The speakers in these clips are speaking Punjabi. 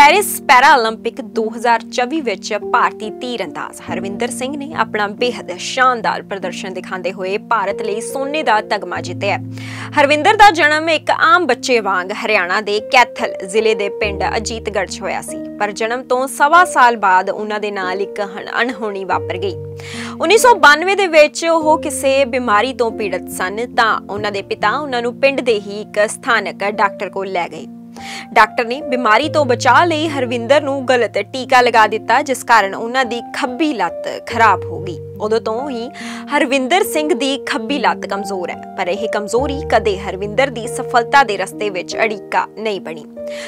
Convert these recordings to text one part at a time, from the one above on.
ਪੈਰਿਸ ਪੈਰਾ ओलंपिक 2024 ਵਿੱਚ ਭਾਰਤੀ ਤੀਰਅੰਦਾਜ਼ ਹਰਵਿੰਦਰ ਸਿੰਘ ਨੇ ਆਪਣਾ ਬੇहद ਸ਼ਾਨਦਾਰ ਪ੍ਰਦਰਸ਼ਨ ਦਿਖਾਉਂਦੇ ਹੋਏ ਭਾਰਤ ਲਈ ਸੋਨੇ ਦਾ ਤਗਮਾ ਜਿੱਤਿਆ। ਹਰਵਿੰਦਰ ਦਾ ਜਨਮ ਇੱਕ ਆਮ ਬੱਚੇ ਵਾਂਗ ਹਰਿਆਣਾ ਦੇ ਕੈਥਲ ਜ਼ਿਲ੍ਹੇ ਦੇ ਪਿੰਡ ਅਜੀਤਗੜ੍ਹ 'ਚ ਹੋਇਆ ਸੀ, ਪਰ ਜਨਮ ਤੋਂ ਸਵਾ ਸਾਲ ਬਾਅਦ ਉਹਨਾਂ ਦੇ ਨਾਲ ਇੱਕ ਅਣਹੋਣੀ ਵਾਪਰ ਗਈ। 1992 ਦੇ ਵਿੱਚ ਉਹ ਕਿਸੇ ਬਿਮਾਰੀ ਤੋਂ ਪੀੜਤ ਸਨ ਤਾਂ ਉਹਨਾਂ ਦੇ ਪਿਤਾ ਉਹਨਾਂ ਨੂੰ ਪਿੰਡ ਦੇ ਹੀ ਇੱਕ ਸਥਾਨਕ ਡਾਕਟਰ ਕੋਲ ਲੈ ਗਏ। ਡਾਕਟਰ ਨੇ ਬਿਮਾਰੀ ਤੋਂ ਬਚਾਅ ਲਈ ਹਰਵਿੰਦਰ ਨੂੰ ਗਲਤ ਟੀਕਾ ਲਗਾ ਦਿੱਤਾ, ਜਿਸ ਕਾਰਨ ਉਹਨਾਂ ਦੀ ਖੱਬੀ ਲੱਤ ਖਰਾਬ ਹੋ ਗਈ। ਉਦੋਂ ਤੋਂ ਹੀ ਹਰਵਿੰਦਰ ਸਿੰਘ ਦੀ ਖੱਬੀ ਲੱਤ ਕਮਜ਼ੋਰ ਹੈ, ਪਰ ਇਹ ਕਮਜ਼ੋਰੀ ਕਦੇ ਹਰਵਿੰਦਰ ਦੀ ਸਫਲਤਾ ਦੇ ਰਸਤੇ ਵਿੱਚ ਅੜਿੱਕਾ ਨਹੀਂ ਬਣੀ।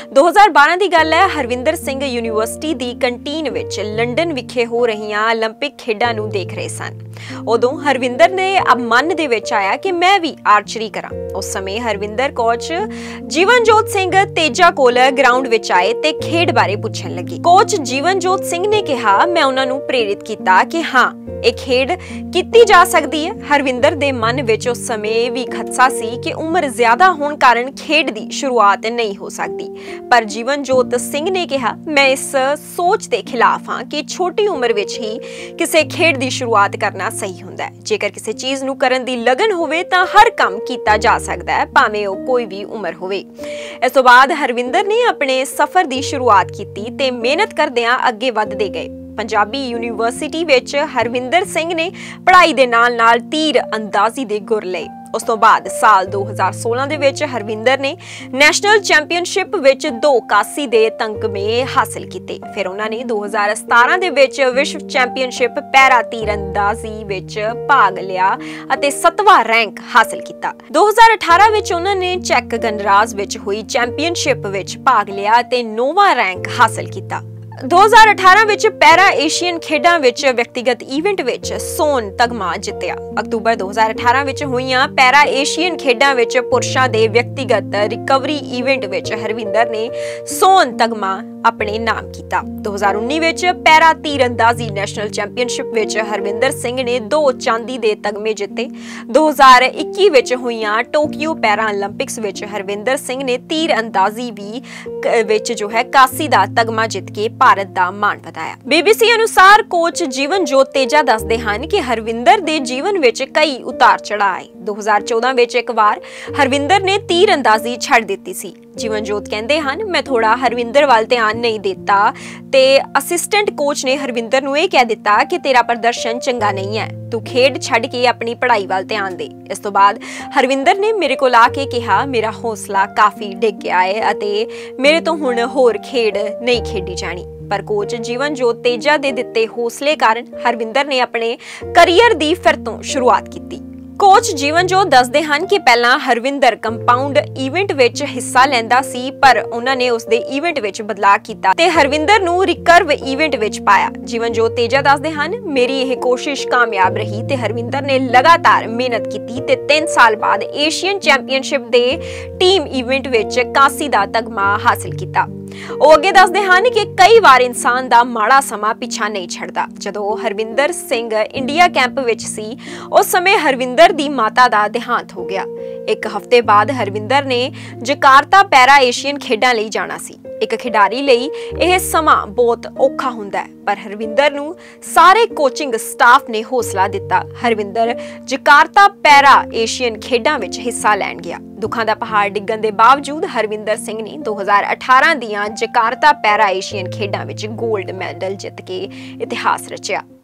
2012 ਦੀ ਗੱਲ ਹੈ, ਹਰਵਿੰਦਰ ਸਿੰਘ ਯੂਨੀਵਰਸਿਟੀ ਦੀ ਕੰਟੀਨ ਵਿੱਚ ਲੰਡਨ ਵਿਖੇ ਹੋ ਰਹੀਆਂ 올림픽 ਖੇਡਾਂ ਨੂੰ ਦੇਖ ਰਹੇ ਸਨ। ਉਦੋਂ ਹਰਵਿੰਦਰ ਨੇ ਮਨ ਦੇ ਵਿੱਚ ਆਇਆ ਕਿ ਮੈਂ ਵੀ ਆਰਚਰੀ ਕਰਾਂ। ਉਸ ਸਮੇਂ ਹਰਵਿੰਦਰ ਕੋਚ ਜੀਵਨਜੋਤ ਸਿੰਘ ਤੇਜਾ ਕੋਲ ਗਰਾਊਂਡ ਵਿੱਚ ਆਏ ਤੇ ਖੇਡ ਬਾਰੇ ਪੁੱਛਣ ਲੱਗੇ। ਕੋਚ ਜੀਵਨਜੋਤ ਸਿੰਘ ਨੇ ਕਿਹਾ, ਮੈਂ ਉਹਨਾਂ ਨੂੰ ਪ੍ਰੇਰਿਤ ਕੀਤਾ ਕਿ ਹਾਂ, ਇਹ ਖੇਡ ਕੀਤੀ ਜਾ ਸਕਦੀ ਹੈ। ਹਰਵਿੰਦਰ ਦੇ ਮਨ ਵਿੱਚ ਉਸ ਸਮੇਂ ਵੀ ਖਦਸ਼ਾ ਸੀ ਕਿ ਉਮਰ ਜ਼ਿਆਦਾ ਹੋਣ ਕਾਰਨ ਖੇਡ ਦੀ ਸ਼ੁਰੂਆਤ ਨਹੀਂ ਹੋ ਸਕਦੀ, ਪਰ ਜੀਵਨਜੋਤ ਸਿੰਘ ਨੇ ਕਿਹਾ, ਮੈਂ ਇਸ ਸੋਚ ਦੇ ਖਿਲਾਫ ਹਾਂ ਕਿ ਛੋਟੀ ਉਮਰ ਵਿੱਚ ਹੀ ਕਿਸੇ ਖੇਡ ਦੀ ਸ਼ੁਰੂਆਤ ਕਰਨਾ ਸਹੀ ਹੁੰਦਾ ਹੈ। ਜੇਕਰ ਕਿਸੇ ਚੀਜ਼ ਨੂੰ ਕਰਨ ਦੀ ਲਗਨ ਹੋਵੇ ਤਾਂ ਹਰ ਕੰਮ ਕੀਤਾ ਜਾ ਸਕਦਾ ਹੈ, ਭਾਵੇਂ ਉਹ ਕੋਈ ਵੀ ਉਮਰ ਹੋਵੇ। ਇਸ ਤੋਂ ਬਾਅਦ ਹਰਵਿੰਦਰ ਨੇ ਆਪਣੇ ਸਫ਼ਰ ਦੀ ਸ਼ੁਰੂਆਤ ਕੀਤੀ ਤੇ ਮਿਹਨਤ ਕਰਦਿਆਂ ਅੱਗੇ ਵਧਦੇ ਗਏ। ਪੰਜਾਬੀ ਯੂਨੀਵਰਸਿਟੀ ਵਿੱਚ ਹਰਵਿੰਦਰ ਸਿੰਘ ਨੇ ਪੜ੍ਹਾਈ ਦੇ ਨਾਲ-ਨਾਲ ਤੀਰ ਅੰਦਾਜ਼ੀ ਦੇ ਗੁਰ ਲਏ। ਉਸ ਤੋਂ ਬਾਅਦ ਸਾਲ 2016 ਦੇ ਵਿੱਚ ਹਰਵਿੰਦਰ ਨੇ ਨੈਸ਼ਨਲ ਚੈਂਪੀਅਨਸ਼ਿਪ ਵਿੱਚ 2 ਕਾਂਸੀ ਦੇ ਤਮਗੇ ਹਾਸਲ ਕੀਤੇ। ਫਿਰ ਉਹਨਾਂ ਨੇ 2017 ਦੇ ਵਿੱਚ ਵਿਸ਼ਵ ਚੈਂਪੀਅਨਸ਼ਿਪ ਪੈਰਾ ਤੀਰਅੰਦਾਜ਼ੀ ਵਿੱਚ ਭਾਗ ਲਿਆ ਅਤੇ 7ਵਾਂ ਰੈਂਕ ਹਾਸਲ ਕੀਤਾ। 2018 ਵਿੱਚ ਉਹਨਾਂ ਨੇ ਚੈੱਕ ਗਣਰਾਜ ਵਿੱਚ ਹੋਈ ਚੈਂਪੀਅਨਸ਼ਿਪ ਵਿੱਚ ਭਾਗ ਲਿਆ ਅਤੇ 9ਵਾਂ ਰੈਂਕ ਹਾਸਲ ਕੀਤਾ। 2018 ਵਿੱਚ ਪੈਰਾ ਏਸ਼ੀਅਨ ਖੇਡਾਂ ਵਿੱਚ ਵਿਅਕਤੀਗਤ ਇਵੈਂਟ ਵਿੱਚ ਸੋਨ ਤਗਮਾ ਜਿੱਤਿਆ। ਅਕਤੂਬਰ 2018 ਵਿੱਚ ਹੋਈਆਂ ਪੈਰਾ ਏਸ਼ੀਅਨ ਖੇਡਾਂ ਵਿੱਚ ਪੁਰਸ਼ਾਂ ਦੇ ਵਿਅਕਤੀਗਤ ਰਿਕਵਰੀ ਇਵੈਂਟ ਵਿੱਚ ਹਰਵਿੰਦਰ ਨੇ ਸੋਨ ਤਗਮਾ ਆਪਣੇ ਨਾਮ ਕੀਤਾ। 2019 ਵਿੱਚ ਪੈਰਾ ਤੀਰਅੰਦਾਜ਼ੀ ਨੈਸ਼ਨਲ ਚੈਂਪੀਅਨਸ਼ਿਪ ਵਿੱਚ ਹਰਵਿੰਦਰ ਸਿੰਘ ਨੇ 2 ਚਾਂਦੀ ਦੇ ਤਗਮੇ ਜਿੱਤੇ। 2021 ਵਿੱਚ ਹੋਈਆਂ ਟੋਕੀਓ ਪੈਰਾ 올림픽ਸ ਵਿੱਚ ਹਰਵਿੰਦਰ ਸਿੰਘ ਨੇ ਤੀਰਅੰਦਾਜ਼ੀ ਵਿੱਚ ਕਾਂਸੀ ਦਾ ਤਗਮਾ ਜਿੱਤ ਕੇ ਭਾਰਤ ਦਾ ਮਾਣ ਵਧਾਇਆ। BBC ਅਨੁਸਾਰ ਕੋਚ ਜੀਵਨਜੋਤ ਤੇਜਾ ਦੱਸਦੇ ਹਨ ਕਿ ਹਰਵਿੰਦਰ ਦੇ ਜੀਵਨ ਵਿੱਚ ਕਈ ਉਤਾਰ ਚੜ੍ਹਾਅ ਆਏ। 2014 ਵਿੱਚ ਇੱਕ ਵਾਰ ਹਰਵਿੰਦਰ ਨੇ ਤੀਰਅੰਦਾਜ਼ੀ ਛੱਡ ਦਿੱਤੀ ਸੀ। ਜੀਵਨਜੋਤ ਕਹਿੰਦੇ ਹਨ, ਮੈਂ ਥੋੜਾ ਹਰਵਿੰਦਰ ਵੱਲ ਧਿਆਨ ਨਹੀਂ ਦਿੱਤਾ ਤੇ ਅਸਿਸਟੈਂਟ ਕੋਚ ਨੇ ਹਰਵਿੰਦਰ ਨੂੰ ਇਹ ਕਹਿ ਦਿੱਤਾ ਕਿ ਤੇਰਾ ਪ੍ਰਦਰਸ਼ਨ ਚੰਗਾ ਨਹੀਂ ਹੈ, ਤੂੰ ਖੇਡ ਛੱਡ ਕੇ ਆਪਣੀ ਪੜ੍ਹਾਈ ਵੱਲ ਧਿਆਨ ਦੇ। ਇਸ ਤੋਂ ਬਾਅਦ ਹਰਵਿੰਦਰ ਨੇ ਮੇਰੇ ਕੋਲ ਆ ਕੇ ਕਿਹਾ, ਮੇਰਾ ਹੌਸਲਾ ਕਾਫੀ ਡਿੱਗ ਗਿਆ ਹੈ ਅਤੇ ਮੇਰੇ ਤੋਂ ਹੁਣ ਹੋਰ ਖੇਡ ਨਹੀਂ ਖੇਡੀ ਜਾਣੀ। ਪਰ ਕੋਚ ਜੀਵਨਜੋਤ ਤੇਜਾ ਦੇ ਦਿੱਤੇ ਹੌਸਲੇ ਕਾਰਨ ਹਰਵਿੰਦਰ ਨੇ ਆਪਣੇ ਕਰੀਅਰ ਦੀ ਫਿਰ ਤੋਂ ਸ਼ੁਰੂਆਤ ਕੀਤੀ। ਕੋਚ ਜੀਵਨਜੋਤ ਦੱਸਦੇ ਹਨ ਕਿ ਪਹਿਲਾਂ ਹਰਵਿੰਦਰ ਕੰਪਾਊਂਡ ਇਵੈਂਟ ਵਿੱਚ ਹਿੱਸਾ ਲੈਂਦਾ ਸੀ, ਪਰ ਉਹਨਾਂ ਨੇ ਉਸ ਦੇ ਇਵੈਂਟ ਵਿੱਚ ਬਦਲਾਅ ਕੀਤਾ ਤੇ ਹਰਵਿੰਦਰ ਨੂੰ ਰਿਕਰਵ ਇਵੈਂਟ ਵਿੱਚ ਪਾਇਆ। ਜੀਵਨਜੋਤ ਤੇਜਾ ਦੱਸਦੇ ਹਨ, ਮੇਰੀ ਇਹ ਕੋਸ਼ਿਸ਼ ਕਾਮਯਾਬ ਰਹੀ ਤੇ ਹਰਵਿੰਦਰ ਨੇ ਲਗਾਤਾਰ ਮਿਹਨਤ ਕੀਤੀ ਤੇ 3 ਸਾਲ ਬਾਅਦ ਏਸ਼ੀਅਨ ਚੈਂਪੀਅਨਸ਼ਿਪ ਦੇ ਟੀਮ ਇਵੈਂਟ ਵਿੱਚ ਕਾਂਸੀ ਦਾ ਤਗਮਾ ਹਾਸਲ ਕੀਤਾ। ਉਹ ਅੱਗੇ ਦੱਸਦੇ ਹਨ ਕਿ ਕਈ ਵਾਰ ਇਨਸਾਨ ਦਾ ਮਾੜਾ ਸਮਾਂ ਪਿੱਛਾ ਨਹੀਂ ਛੱਡਦਾ। ਜਦੋਂ ਹਰਵਿੰਦਰ ਸਿੰਘ ਇੰਡੀਆ ਕੈਂਪ ਵਿੱਚ ਸੀ, ਉਸ ਸਮੇਂ ਹਰਵਿੰਦਰ ਦੀ ਮਾਤਾ ਦਾ ਦੇਹਾਂਤ ਹੋ ਗਿਆ। 1 ਹਫ਼ਤੇ ਬਾਅਦ ਹਰਵਿੰਦਰ ਨੇ ਜਕਾਰਤਾ ਪੈਰਾ ਏਸ਼ੀਅਨ ਖੇਡਾਂ ਲਈ ਜਾਣਾ ਸੀ। ਇੱਕ ਖਿਡਾਰੀ ਲਈ ਇਹ ਸਮਾਂ ਬਹੁਤ ਔਖਾ ਹੁੰਦਾ ਹੈ, ਪਰ ਹਰਵਿੰਦਰ ਨੂੰ ਸਾਰੇ ਕੋਚਿੰਗ ਸਟਾਫ ਨੇ ਹੌਸਲਾ ਦਿੱਤਾ। ਹਰਵਿੰਦਰ ਜਕਾਰਤਾ ਪੈਰਾ ਏਸ਼ੀਅਨ ਖੇਡਾਂ ਵਿੱਚ ਹਿੱਸਾ ਲੈਣ ਗਿਆ। ਦੁੱਖਾਂ ਦਾ ਪਹਾੜ ਡਿੱਗਣ ਦੇ ਬਾਵਜੂਦ ਹਰਵਿੰਦਰ ਸਿੰਘ ਨੇ 2018 ਦੀਆਂ ਜਕਾਰਤਾ ਪੈਰਾ ਏਸ਼ੀਅਨ ਖੇਡਾਂ ਵਿੱਚ 골ਡ ਮੈਡਲ ਜਿੱਤ ਕੇ ਇਤਿਹਾਸ ਰਚਿਆ।